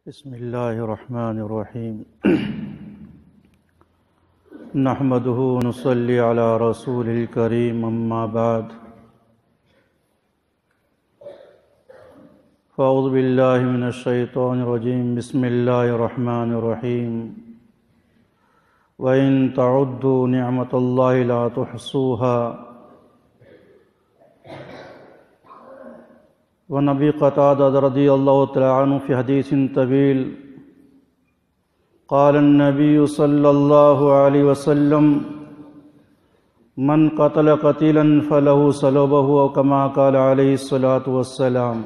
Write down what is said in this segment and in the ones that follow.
بسم اللہ الرحمن الرحیم نحمده ونصلی علی رسول الکریم اما بعد فاعوذ باللہ من الشیطان الرجیم بسم اللہ الرحمن الرحیم وَإِن تَعُدُّوا نِعْمَةَ اللَّهِ لَا تُحْصُوهَا ونبی قتادہ رضی اللہ تعالی عنہ فی حدیث طویل قال النبی صلی اللہ علیہ وسلم من قتل قتیلا فلہ صلبہ او کما قال علیہ الصلاۃ والسلام۔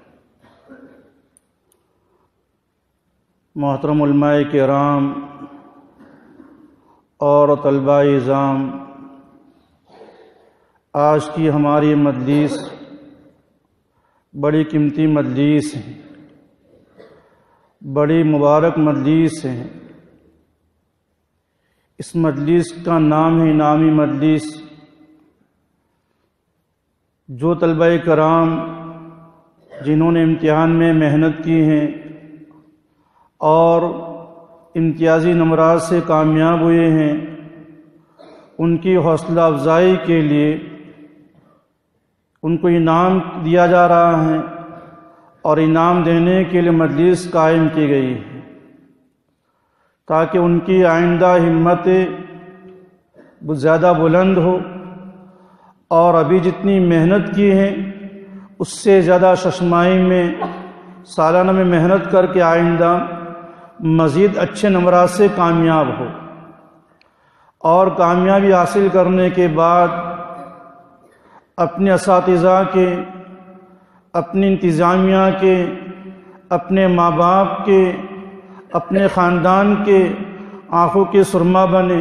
محترم علماء کرام اور طلباء اعزام، آج کی ہماری مجلس بڑی قیمتی مجلس ہے، بڑی مبارک مجلس ہے۔ اس مجلس کا نام ہے انعامی مجلس۔ جو طلباء کرام جنہوں نے امتحان میں محنت کی ہیں اور امتیازی نمبرات سے کامیاب ہوئے ہیں، ان کی حوصلہ افزائی کے لیے ان کو انعام دیا جا رہا ہے، اور انعام دینے کے لیے مجلس قائم کی گئی ہے تاکہ ان کی آئندہ ہمت زیادہ بلند ہو، اور ابھی جتنی محنت کی ہے اس سے زیادہ ششمائی میں سالانہ میں محنت کر کے آئندہ مزید اچھے نمبرات سے کامیاب ہو، اور کامیابی حاصل کرنے کے بعد اپنے اساتذہ کے، اپنی انتظامیہ کے، اپنے ماں باپ کے، اپنے خاندان کے آنکھوں کے سرما بنے۔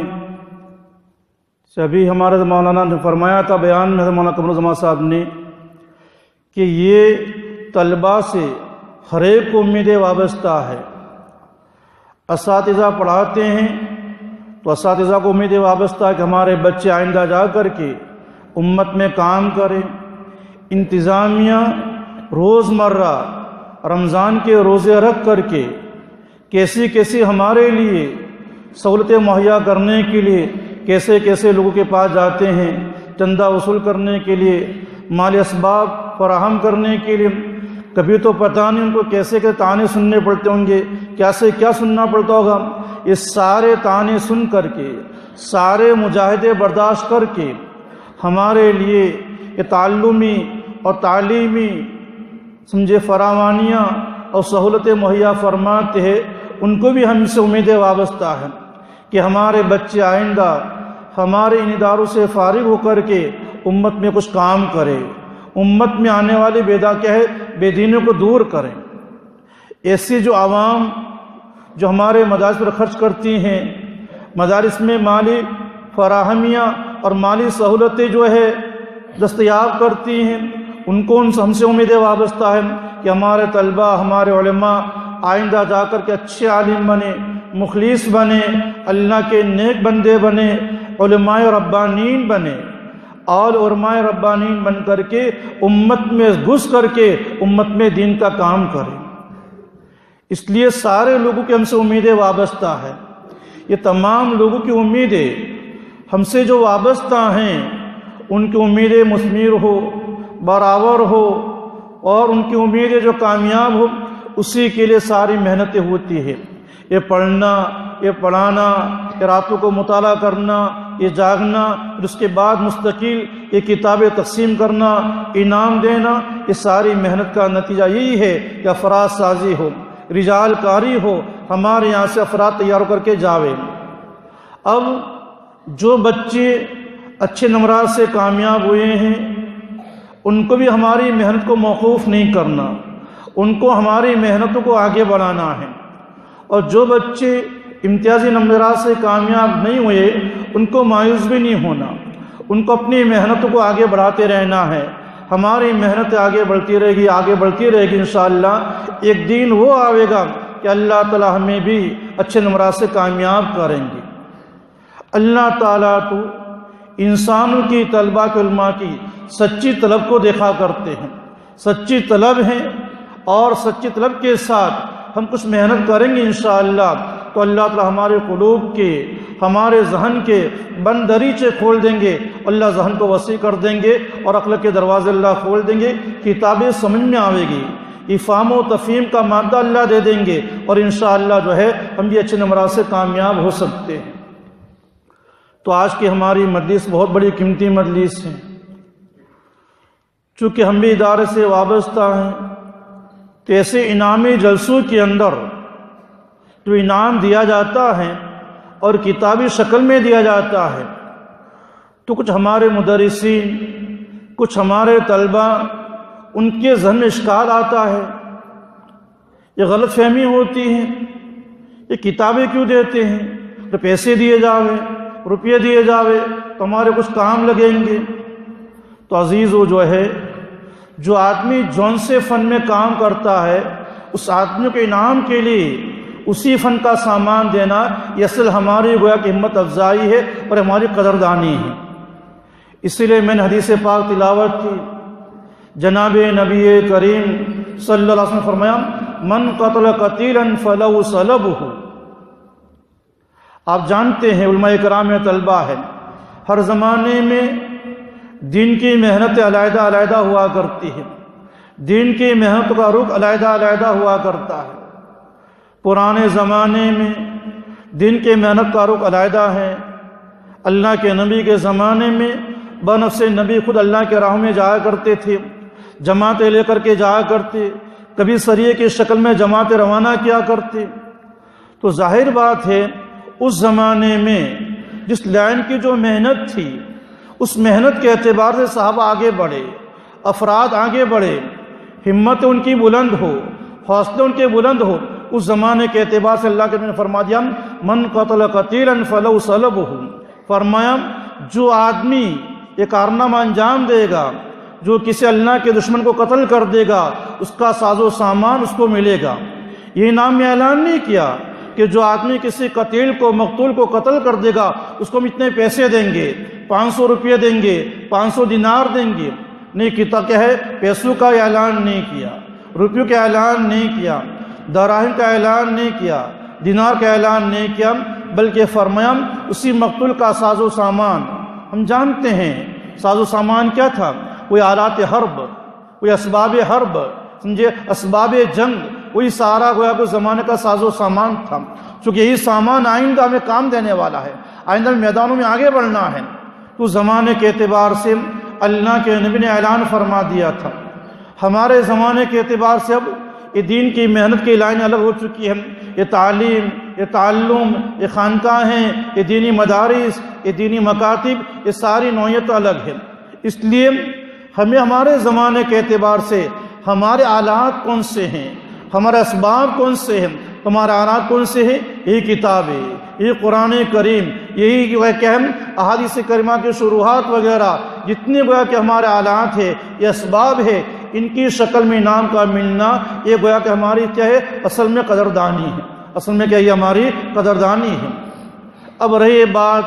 ابھی ہمارے مولانا نے فرمایا تھا بیان میں مولانا قمر الزمان صاحب نے کہ یہ طلباء سے ہر ایک کو امیدیں وابستہ ہے۔ اساتذہ پڑھاتے ہیں تو اساتذہ کو امیدیں وابستہ ہے کہ ہمارے بچے آئندہ جا کر کے امت میں کام کریں۔ انتظامیہ روزمرہ رمضان کے روزے رکھ کر کے کیسی کیسی ہمارے لیے سہولتیں مہیا کرنے کے لیے کیسے کیسے لوگوں کے پاس جاتے ہیں، چندہ وصول کرنے کے لیے، مالی اسباب فراہم کرنے کے لیے۔ کبھی تو پتہ نہیں ان کو کیسے کے تانے سننے پڑتے ہوں گے، کیسے کیا سننا پڑتا ہوگا۔ یہ سارے تانے سن کر کے، سارے مجاہدے برداشت کر کے ہمارے لیے یہ تعلمی اور تعلیمی سمجھے فراوانیاں اور سہولتیں مہیا فرماتے ہیں۔ ان کو بھی ہم سے امیدیں وابستہ ہیں کہ ہمارے بچے آئندہ ہمارے ان اداروں سے فارغ ہو کر کے امت میں کچھ کام کرے، امت میں آنے والی بے دینوں کو دور کریں۔ ایسی جو عوام جو ہمارے مدارس پر خرچ کرتی ہیں، مدارس میں مالی فراہمیاں اور مالی سہولتیں جو ہے دستیاب کرتی ہیں، ان کو ہم سے امیدیں وابستہ ہیں کہ ہمارے طلباء، ہمارے علماء آئندہ جا کر کے اچھے عالم بنے، مخلص بنے، اللہ کے نیک بندے بنے، علماء ربانین بنے، اور علماء ربانین بن کر کے امت میں گھس کر کے امت میں دین کا کام کریں۔ اس لیے سارے لوگوں کی ہم سے امیدیں وابستہ ہیں۔ یہ تمام لوگوں کی امیدیں ہم سے جو وابستہ ہیں، ان کی امیدیں مثمر ہو، برابر ہو، اور ان کی امیدیں جو کامیاب ہو، اسی کے لیے ساری محنتیں ہوتی ہیں۔ یہ پڑھنا، یہ پڑھانا، یہ راتوں کو مطالعہ کرنا، یہ جاگنا، پھر اس کے بعد مستقل یہ کتابیں تقسیم کرنا، انعام دینا، یہ ساری محنت کا نتیجہ یہی ہے کہ افراد سازی ہو، رجال کاری ہو، ہمارے یہاں سے افراد تیار کر کے جاوے۔ اب جو بچے اچھے نمبرات سے کامیاب ہوئے ہیں، ان کو بھی ہماری محنت کو موقوف نہیں کرنا، ان کو ہماری محنتوں کو آگے بڑھانا ہے۔ اور جو بچے امتیازی نمبرات سے کامیاب نہیں ہوئے، ان کو مایوس بھی نہیں ہونا، ان کو اپنی محنتوں کو آگے بڑھاتے رہنا ہے۔ ہماری محنت آگے بڑھتی رہے گی، آگے بڑھتی رہے گی، انشاءاللہ ایک دن وہ آئے گا کہ اللہ تعالی ہمیں بھی اچھے نمبرات سے کامیاب کریں گے۔ اللہ تعالیٰ تو انسانوں کی، طلباء کے، علماء کی سچی طلب کو دیکھا کرتے ہیں، سچی طلب ہے، اور سچی طلب کے ساتھ ہم کچھ محنت کریں گے انشاءاللہ تو اللہ تعالی ہمارے قلوب کے، ہمارے ذہن کے بند دریچے کھول دیں گے، اللہ ذہن کو وسیع کر دیں گے اور عقل کے دروازے اللہ کھول دیں گے، کتابیں سمجھ میں آوے گی، افہام و تفہیم کا مادہ اللہ دے دیں گے اور انشاءاللہ جو ہے ہم بھی اچھے نمرات سے کامیاب ہو سکتے ہیں۔ تو آج کی ہماری مجلس بہت بڑی قیمتی مجلس ہے، چونکہ ہم بھی ادارے سے وابستہ ہیں تو ایسے انعامی جلسوں کے اندر جو انعام دیا جاتا ہے اور کتابی شکل میں دیا جاتا ہے تو کچھ ہمارے مدرسین، کچھ ہمارے طلبہ، ان کے ذہن میں اشکال آتا ہے، یہ غلط فہمی ہوتی ہے، یہ کتابیں کیوں دیتے ہیں، تو پیسے دیے جاوے، روپیے دیے جاوے تو ہمارے کچھ کام لگیں گے۔ تو عزیزو جو ہے جو آدمی جون سے فن میں کام کرتا ہے اس آدمی کو انعام کے لیے اسی فن کا سامان دینا یہ اصل ہماری گویا کہ ہمت افزائی ہے اور ہماری قدردانی ہے۔ اسی لیے میں نے حدیث پاک تلاوت کی، جناب نبی کریم صلی اللہ علیہ وسلم نے فرمایا من قتل قتیلا فلو صلبہ۔ آپ جانتے ہیں علماء کرام طلبہ ہے، ہر زمانے میں دین کی محنت علیحدہ علیحدہ ہوا کرتی ہے، دین کی محنت کا رخ علیحدہ علیحدہ ہوا کرتا ہے۔ پرانے زمانے میں دین کی محنت کا رخ علیحدہ ہے، اللہ کے نبی کے زمانے میں بنفس نبی خود اللہ کے راہ میں جایا کرتے تھے، جماعتیں لے کر کے جایا کرتے، کبھی سریے کی شکل میں جماعتیں روانہ کیا کرتے۔ تو ظاہر بات ہے اس زمانے میں جس لائن کی جو محنت تھی اس محنت کے اعتبار سے صحابہ آگے بڑھے، افراد آگے بڑھے، ہمت ان کی بلند ہو، حوصلے ان کے بلند ہو۔ اس زمانے کے اعتبار سے اللہ کے نبی نے فرما دیا من قتل قتیلا فلو صلبہ، فرمایا جو آدمی یہ کارنامہ انجام دے گا، جو کسی اللہ کے دشمن کو قتل کر دے گا اس کا ساز و سامان اس کو ملے گا۔ یہ انعام میں اعلان نہیں کیا کہ جو آدمی کسی قتیل کو، مقتول کو قتل کر دے گا اس کو ہم اتنے پیسے دیں گے، 500 روپے دیں گے، 500 دینار دیں گے، نہیں کیا کیا ہے، پیسوں کا اعلان نہیں کیا، روپیوں کا اعلان نہیں کیا، دراہم کا اعلان نہیں کیا، دینار کا اعلان نہیں کیا، بلکہ فرمایا اسی مقتول کا ساز و سامان۔ ہم جانتے ہیں ساز و سامان کیا تھا، کوئی آلات حرب، کوئی اسباب حرب، سمجھے اسباب جنگ، وہی سارا گویا کہ زمانے کا ساز و سامان تھا، چونکہ یہی سامان آئندہ ہمیں کام دینے والا ہے، آئندہ میدانوں میں آگے بڑھنا ہے۔ تو زمانے کے اعتبار سے اللہ کے نبی نے اعلان فرما دیا تھا۔ ہمارے زمانے کے اعتبار سے اب یہ دین کی محنت کی لائن الگ ہو چکی ہے، یہ تعلیم، یہ تعلم، یہ خانقاہیں، یہ دینی مدارس، یہ دینی مکاتب، یہ ساری نوعیت الگ ہے۔ اس لیے ہمیں ہمارے زمانے کے اعتبار سے ہمارے آلات کون سے ہیں، ہمارے اسباب کون سے ہیں، ہمارے آلات کون سے ہیں، یہی کتابیں، یہ قرآن کریم، یہی کہ ہم احادیث کریمہ کی شروحات وغیرہ جتنے گویا کہ ہمارے آلات ہیں، یہ اسباب ہے، ان کی شکل میں انعام کا ملنا یہ گویا کہ ہماری کیا ہے، اصل میں قدردانی ہے، اصل میں کیا یہ ہماری قدردانی ہے۔ اب رہی بات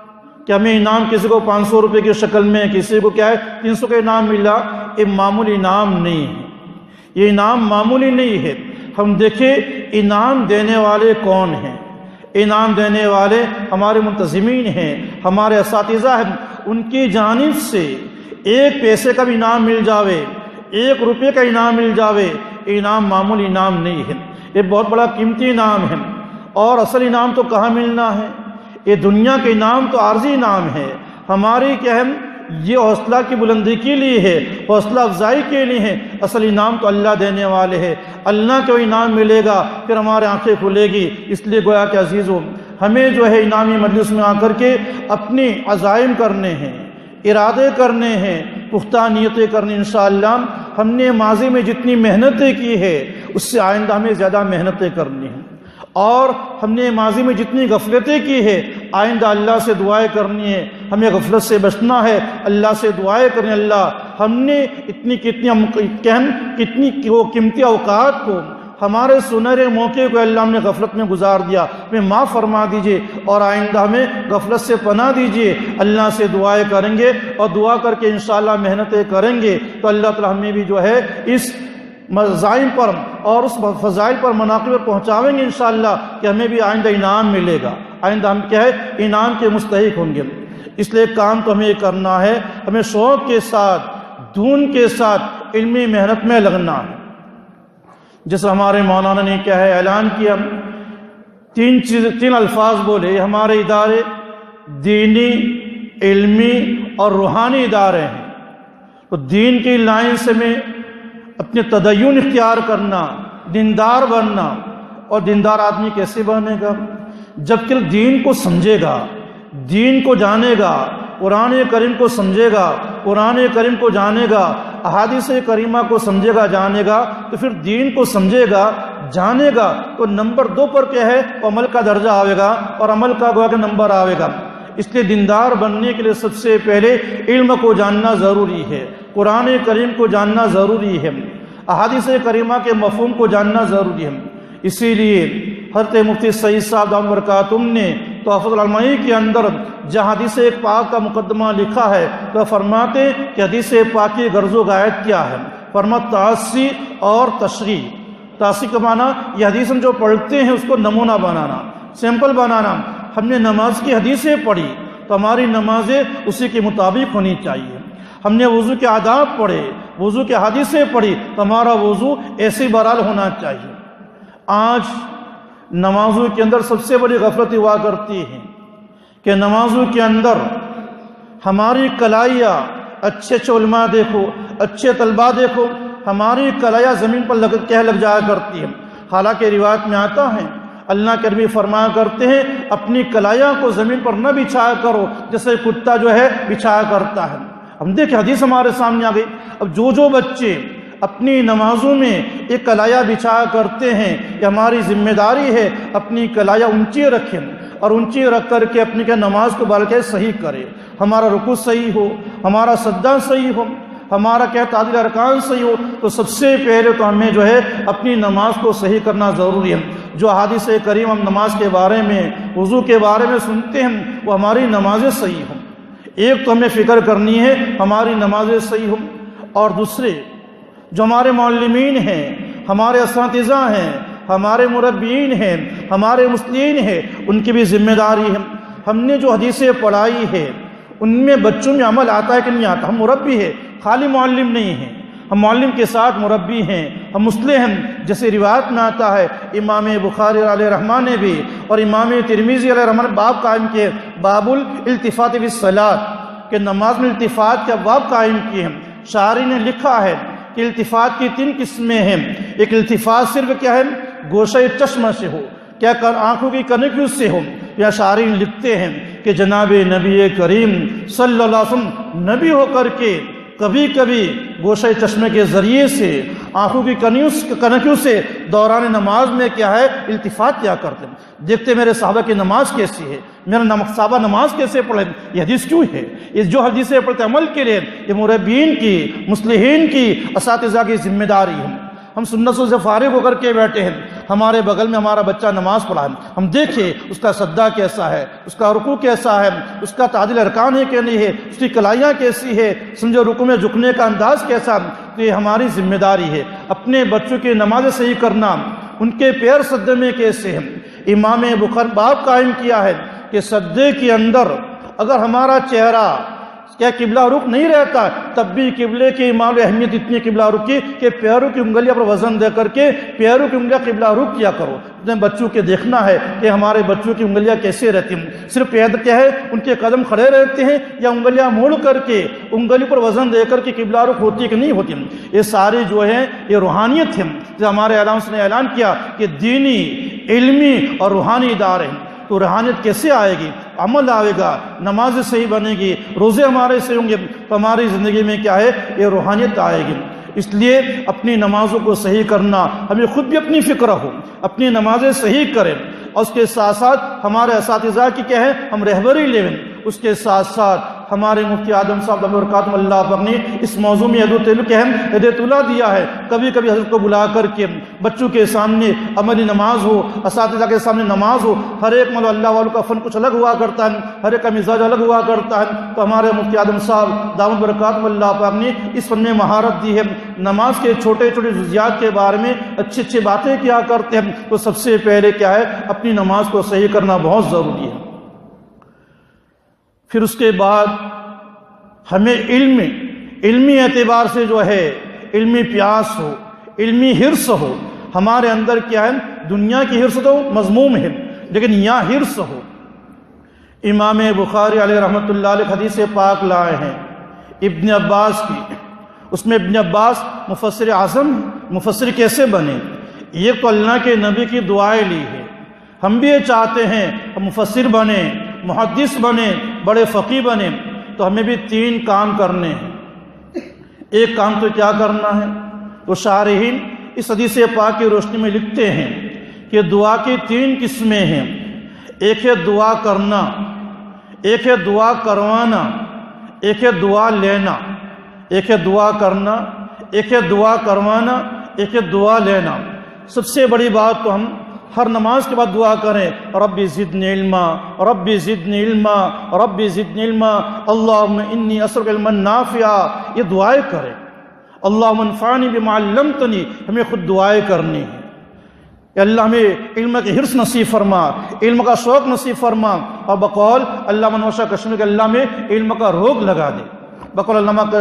کہ ہمیں انعام کسی کو 500 روپے کی شکل میں، کسی کو کیا ہے 300 کا انعام ملا، یہ معمولی انعام نہیں ہے، یہ انعام معمولی نہیں ہے۔ ہم دیکھیں انعام دینے والے کون ہیں، انعام دینے والے ہمارے منتظمین ہیں، ہمارے اساتذہ ہیں، ان کی جانب سے ایک پیسے کا بھی انعام مل جاوے، 1 روپے کا انعام مل جاوے، یہ انعام معمولی انعام نہیں ہے، یہ بہت بڑا قیمتی انعام ہے۔ اور اصل انعام تو کہاں ملنا ہے، یہ دنیا کے انعام تو عارضی انعام ہے، ہماری کیا ہے یہ حوصلہ کی بلندی کے لیے ہے، حوصلہ افزائی کے لیے ہے، اصل انعام تو اللہ دینے والے ہیں، اللہ کو انعام ملے گا پھر ہمارے آنکھیں کھلے گی۔ اس لیے گویا کہ عزیزو ہمیں جو ہے انعامی مجلس میں آ کر کے اپنی عزائم کرنے ہیں، ارادے کرنے ہیں، پختہ نیتیں کرنی۔ انشاءاللہ ہم نے ماضی میں جتنی محنتیں کی ہے اس سے آئندہ ہمیں زیادہ محنتیں کرنی ہیں، اور ہم نے ماضی میں جتنی غفلتیں کی ہے آئندہ اللہ سے دعائیں کرنی ہے، ہمیں غفلت سے بچنا ہے، اللہ سے دعائیں کرنی۔ اللہ ہم نے کتنی وہ قیمتی اوقات کو، ہمارے سنہرے موقع کو اللہ ہم نے غفلت میں گزار دیا، ہمیں معاف فرما دیجئے اور آئندہ ہمیں غفلت سے پناہ دیجئے۔ اللہ سے دعائیں کریں گے اور دعا کر کے انشاءاللہ محنتیں کریں گے تو اللہ تعالی ہمیں بھی جو ہے اس مزائم پر اور اس فضائل پر مناقب پر پہنچاویں گے انشاءاللہ کہ ہمیں بھی آئندہ انعام ملے گا، آئندہ ہم کیا ہے انعام کے مستحق ہوں گے۔ اس لیے کام تو ہمیں کرنا ہے، ہمیں شوق کے ساتھ دھون کے ساتھ علمی محنت میں لگنا ہے۔ جیسے ہمارے مولانا نے کیا ہے اعلان کیا، تین الفاظ بولے، ہمارے ادارے دینی، علمی اور روحانی ادارے ہیں۔ تو دین کی لائن سے میں اپنے تدین اختیار کرنا، دیندار بننا، اور دیندار آدمی کیسے بنے گا؟ جب کہ دین کو سمجھے گا، دین کو جانے گا، قرآن کریم کو سمجھے گا، قرآن کریم کو جانے گا، احادیث کریمہ کو سمجھے گا، جانے گا، تو پھر دین کو سمجھے گا، جانے گا، تو نمبر 2 پر کیا ہے عمل کا درجہ آئے گا، اور عمل کا گویا کہ نمبر آئے گا۔ اس لیے دیندار بننے کے لیے سب سے پہلے علم کو جاننا ضروری ہے، قرآن کریم کو جاننا ضروری ہے، احادیث کریمہ کے مفہوم کو جاننا ضروری ہے۔ اسی لیے حضرت مفتی سعید صاحب دامت برکاتہم نے تحفۃ العلمائی کے اندر جہاں حدیث پاک کا مقدمہ لکھا ہے تو فرماتے کہ حدیث پاک کی غرض و غایت کیا ہے؟ فرماتے تعصی اور تشریح۔ تعصی کا معنی یہ حدیث ہم جو پڑھتے ہیں اس کو نمونہ بنانا، سیمپل بنانا۔ ہم نے نماز کی حدیثیں پڑھی تو ہماری نمازیں اسی کے مطابق ہونی چاہیے۔ ہم نے وضو کے آداب پڑھے، وضو کے حدیثیں پڑھی تو ہمارا وضو ایسے بہرحال ہونا چاہیے۔ آج نمازوں کے اندر سب سے بڑی غفلت ہوا کرتی ہے کہ نمازوں کے اندر ہماری کلائیاں، اچھے اچھے علماء دیکھو، اچھے طلباء دیکھو، ہماری کلائیاں زمین پر لگ جایا کرتی ہیں۔ حالانکہ روایت میں آتا ہے اللہ کے نبی فرمایا کرتے ہیں اپنی کلائیاں کو زمین پر نہ بچھایا کرو جیسے کتا جو ہے بچھایا کرتا ہے۔ ہم دیکھیں حدیث ہمارے سامنے آ گئی۔ اب جو بچے اپنی نمازوں میں ایک کلائیاں بچھایا کرتے ہیں، یہ ہماری ذمہ داری ہے اپنی کلائیاں اونچی رکھیں، اور اونچی رکھ کر کے اپنی نماز کو بلکہ صحیح کرے، ہمارا رکوع صحیح ہو، ہمارا سجدہ صحیح ہو، ہمارا کیا تعدیل ارکان صحیح ہو۔ تو سب سے پہلے تو ہمیں جو ہے اپنی نماز کو صحیح کرنا ضروری ہے۔ جو احادیث کریم ہم نماز کے بارے میں، وضو کے بارے میں سنتے ہیں وہ ہماری نمازیں صحیح ہوں۔ ایک تو ہمیں فکر کرنی ہے ہماری نمازیں صحیح ہوں، اور دوسرے جو ہمارے معلمین ہیں، ہمارے اساتذہ ہیں، ہمارے مربیین ہیں، ہمارے مصلحین ہیں، ان کی بھی ذمہ داری ہے۔ ہم نے جو حدیثیں پڑھائی ہے ان میں بچوں میں عمل آتا ہے کہ نہیں آتا؟ ہم مربی ہیں، خالی معلم نہیں ہیں، ہم معلم کے ساتھ مربی ہیں، ہم مصلح ہیں۔ جیسے روایت میں آتا ہے امام بخاری علیہ رحمہ نے بھی اور امام ترمذی علیہ رحمہ نے باب قائم کیے، باب الالتفات فی الصلاۃ، کہ نماز میں التفات کا باب قائم کیے ہیں۔ شاعری نے لکھا ہے کہ التفات کی 3 قسمیں ہیں۔ ایک التفات صرف کیا ہے گوشہ چشمہ سے ہو، کیا آنکھوں کی کنکیوں سے ہو، یا شاعرین لکھتے ہیں کہ جناب نبی کریم صلی اللہ علیہ وسلم نبی ہو کر کے کبھی کبھی گوشہ چشمے کے ذریعے سے آنکھوں کی کنکیوں سے دوران نماز میں کیا ہے التفات کیا کرتے ہیں۔ دیکھتے میرے صحابہ کی نماز کیسی ہے، میرا صحابہ نماز کیسے پڑھے، یہ حدیث کیوں ہے؟ یہ جو حدیثیں پڑھتے عمل کے لیے یہ مربین کی، مصلحین کی، اساتذہ کی ذمہ داری ہے۔ ہم سنتوں سے فارغ ہو کر کے بیٹھے ہیں، ہمارے بغل میں ہمارا بچہ نماز پڑھا ہے، ہم دیکھیں اس کا سجدہ کیسا ہے، اس کا رکوع کیسا ہے، اس کا تعدیل ارکان ہے کہ نہیں ہے، اس کی کلائیاں کیسی ہے، سمجھو رکوع میں جھکنے کا انداز کیسا ہے۔ تو یہ ہماری ذمہ داری ہے اپنے بچوں کی نماز صحیح کرنا، ان کے پیر سجدے میں کیسے ہیں۔ امام بخاری باب قائم کیا ہے کہ سجدے کے اندر اگر ہمارا چہرہ کیا قبلہ رخ نہیں رہتا تب بھی قبلے کی امام اہمیت اتنی قبلہ رخ کی کہ پیروں کی انگلیاں پر وزن دے کر کے پیروں کی انگلیاں قبلہ رخ کیا کرو۔ اپنے بچوں کے دیکھنا ہے کہ ہمارے بچوں کی انگلیاں کیسے رہتی ہیں، صرف پیر کیا ہے ان کے قدم کھڑے رہتے ہیں یا انگلیاں موڑ کر کے انگلی پر وزن دے کر کے قبلہ رخ ہوتی ہے کہ نہیں ہوتی۔ یہ ساری جو ہے یہ روحانیت ہے، جو ہمارے علامہ نے اعلان کیا کہ دینی، علمی اور روحانی ادارے ہیں۔ تو روحانیت کیسے آئے گی؟ عمل آئے گا، نماز صحیح بنے گی، روزے ہمارے صحیح ہوں گے تو ہماری زندگی میں کیا ہے یہ روحانیت آئے گی۔ اس لیے اپنی نمازوں کو صحیح کرنا، ہمیں خود بھی اپنی فکر ہو، اپنی نمازیں صحیح کریں، اور اس کے ساتھ ساتھ ہمارے اساتذہ کی کیا ہے ہم رہبری لیں، اس کے ساتھ ساتھ ہمارے مفتی اعظم صاحب دامت برکاتہم اللہ پاک نے اس موضوع میں ہدایت اللہ دیا ہے. کبھی کبھی حضرت کو بلا کر کے بچوں کے سامنے عملی نماز ہو، اساتذہ کے سامنے نماز ہو. ہر ایک مطلب اللہ والوں کا فن کچھ الگ ہوا کرتا ہے، ہر ایک کا مزاج الگ ہوا کرتا ہے. تو ہمارے مفتی اعظم صاحب دامت برکاتہم اللہ پاک نے اس فن میں مہارت دی ہے. نماز کے چھوٹے چھوٹے جزیات کے بارے میں اچھی اچھی باتیں کیا کرتے ہیں. تو سب سے پہلے کیا ہے، اپنی نماز کو صحیح کرنا بہت ضروری ہے. پھر اس کے بعد ہمیں علمی اعتبار سے جو ہے علمی پیاس ہو، علمی حرص ہو. ہمارے اندر کیا ہے، دنیا کی حرص تو مذموم ہے، لیکن یہاں حرص ہو. امام بخاری علیہ رحمۃ اللہ علیہ حدیث پاک لائے ہیں ابن عباس کی. اس میں ابن عباس مفسر اعظم، مفسر کیسے بنے؟ یہ تو اللہ کے نبی کی دعائیں لی ہے. ہم بھی یہ چاہتے ہیں ہم مفسر بنے، محدث بنے، بڑے فقیہ بنے. تو ہمیں بھی 3 کام کرنے ہیں. ایک کام تو کیا کرنا ہے؟ تو شارحین اس حدیث پاک کی روشنی میں لکھتے ہیں کہ دعا کی 3 قسمیں ہیں. ایک ہے دعا کرنا، ایک ہے دعا کروانا، ایک ہے دعا لینا. ایک ہے دعا کرنا، ایک ہے دعا کروانا، ایک ہے دعا لینا. سب سے بڑی بات تو ہم ہر نماز کے بعد دعا کریں، ربی زدنی علما، ربی زدنی علما، ربی زدنی علما، اللہم انی اسألک علما نافعا. یہ دعائیں کریں. اللہم انفعنی بما علمتنی، ہمیں خود دعائیں کرنی ہیں کہ اللہ ہمیں علم کی حرص نصیب فرما، علم کا شوق نصیب فرما. اور بقول علامہ نوشہ کشمیری کہ اللہ میں علم کا روگ لگا دے. بقول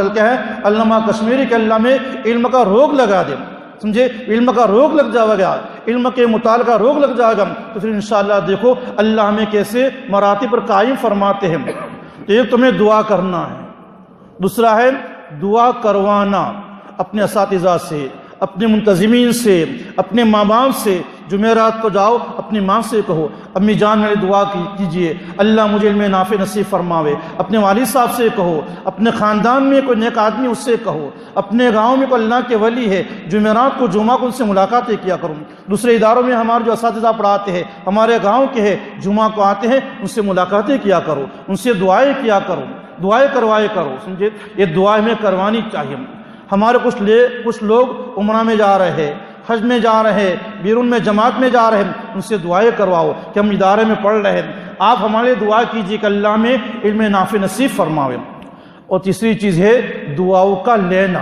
علامہ کشمیری کہ اللہ میں علم کا روگ لگا دے. سمجھے، علم کا روگ لگ جائے گا، علم کے مطالعہ کا روگ لگ جائے گا، تو پھر انشاءاللہ دیکھو اللہ ہمیں کیسے مراتب پر قائم فرماتے ہیں. تو ایک تمہیں دعا کرنا ہے. دوسرا ہے دعا کروانا، اپنے اساتذہ سے، اپنے منتظمین سے، اپنے ماں باپ سے. جمعرات کو جاؤ اپنی ماں سے کہو، امی جان میری دعا کیجئے اللہ مجھے علم نافع نصیب فرماوے. اپنے والد صاحب سے کہو، اپنے خاندان میں کوئی نیک آدمی اس سے کہو، اپنے گاؤں میں کوئی اللہ کے ولی ہے جمعرات کو جمعہ کو ان سے ملاقاتیں کیا کروں. دوسرے اداروں میں ہمارے جو اساتذہ پڑھاتے ہیں ہمارے گاؤں کے ہیں، جمعہ کو آتے ہیں، ان سے ملاقاتیں کیا کرو، ان سے دعائیں کیا کرو، دعائیں کروائے کرو. سمجھے، یہ دعائیں ہمیں کروانی چاہیے. ہمارے کچھ لوگ عمرہ میں جا رہے ہیں، حج میں جا رہے ہیں، بیرون میں جماعت میں جا رہے ہیں، ان سے دعائیں کرواؤ کہ ہم ادارے میں پڑھ رہے ہیں، آپ ہمارے دعا کیجیے کہ اللہ میں علم نافع نصیب فرماوے. اور تیسری چیز ہے دعاؤں کا لینا.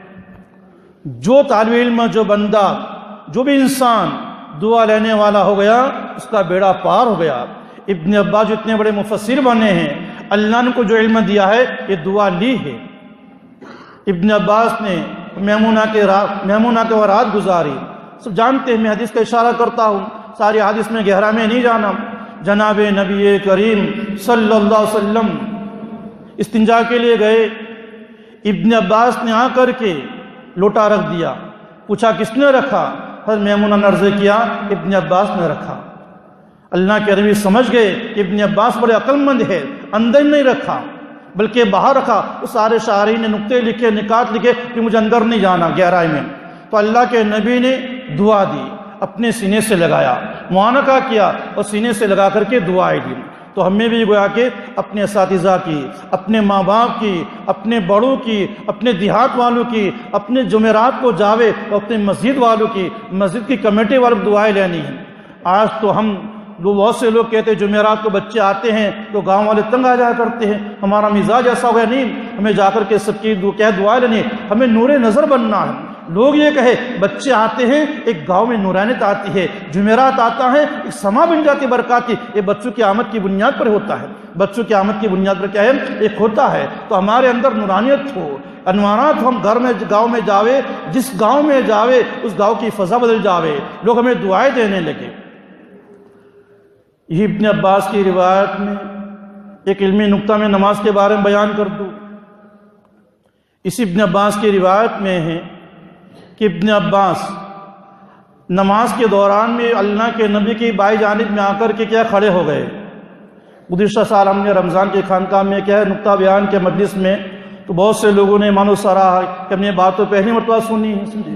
جو طالب علم، جو بندہ، جو بھی انسان دعا لینے والا ہو گیا اس کا بیڑا پار ہو گیا. ابن عباس جو اتنے بڑے مفسر بنے ہیں، اللہ نے کو جو علم دیا ہے یہ دعا لی ہے. ابن عباس نے میمونہ کے وہ رات گزاری. سب جانتے ہیں، میں حدیث کا اشارہ کرتا ہوں، ساری حدیث میں گہرا میں نہیں جانا. جناب نبی کریم صلی اللہ علیہ وسلم استنجا کے لیے گئے. ابن عباس نے آ کر کے لوٹا رکھ دیا. پوچھا کس نے رکھا؟ حضرت میمونہ نے عرض کیا ابن عباس نے رکھا. اللہ کے نبی سمجھ گئے کہ ابن عباس بڑے عقل مند ہے، اندر نہیں رکھا بلکہ باہر رکھا. وہ سارے شارحین نے نقطے لکھے، نکات لکھے کہ مجھے اندر نہیں جانا گہرائی میں. تو اللہ کے نبی نے دعا دی، اپنے سینے سے لگایا، معانقہ کیا اور سینے سے لگا کر کے دعائیں دی. تو ہمیں بھی گویا کہ اپنے اساتذہ کی، اپنے ماں باپ کی، اپنے بڑوں کی، اپنے دیہات والوں کی، اپنے جمعرات کو جاوے اور اپنے مسجد والوں کی، مسجد کی کمیٹی والوں کی دعائیں لینی ہیں. آج تو ہم بہت سے لوگ کہتے ہیں جمعرات کو بچے آتے ہیں تو گاؤں والے تنگ آ جایا کرتے ہیں. ہمارا مزاج ایسا ہو گیا نہیں، ہمیں جا کر کے سب کی دعائیں لینی. ہمیں نور نظر بننا ہے. لوگ یہ کہے بچے آتے ہیں، ایک گاؤں میں نورانیت آتی ہے، جمعرات آتا ہے، ایک سما بن جاتی برکات کی. یہ بچوں کی آمد کی بنیاد پر ہوتا ہے. بچوں کی آمد کی بنیاد پر کیا ہے؟ ایک ہوتا ہے. تو ہمارے اندر نورانیت ہو، انوارات ہو. ہم گاؤں میں جاوے، جس گاؤں میں جاوے اس گاؤں کی فضا بدل جاوے، لوگ ہمیں دعائیں دینے لگے. یہ ابن عباس کی روایت میں ایک علمی نقطہ میں نماز کے بارے میں بیان کر دوں. اس ابن عباس کی روایت میں ہے کہ ابن عباس نماز کے دوران میں اللہ کے نبی کی بائیں جانب میں آ کر کے کیا کھڑے ہو گئے. گزشتہ سال ہم نے رمضان کی خانقاہ میں کیا ہے نقطہ بیان کے مجلس میں، تو بہت سے لوگوں نے مانو سراہا کہ ہم نے بات تو پہلی مرتبہ سنی ہے. سمجھے،